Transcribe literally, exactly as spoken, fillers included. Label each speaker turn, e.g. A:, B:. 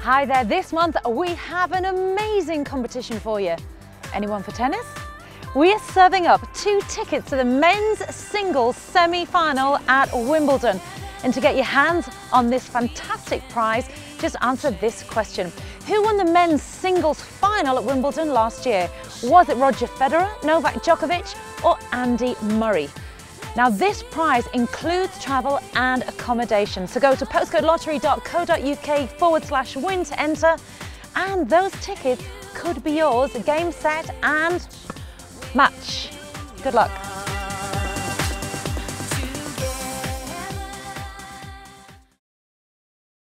A: Hi there, this month we have an amazing competition for you. Anyone for tennis? We are serving up two tickets to the men's singles semi-final at Wimbledon. And to get your hands on this fantastic prize, just answer this question. Who won the men's singles final at Wimbledon last year? Was it Roger Federer, Novak Djokovic or Andy Murray? Now this prize includes travel and accommodation, so go to postcode lottery dot co dot uk forward slash win to enter, and those tickets could be yours. Game, set and match. Good luck.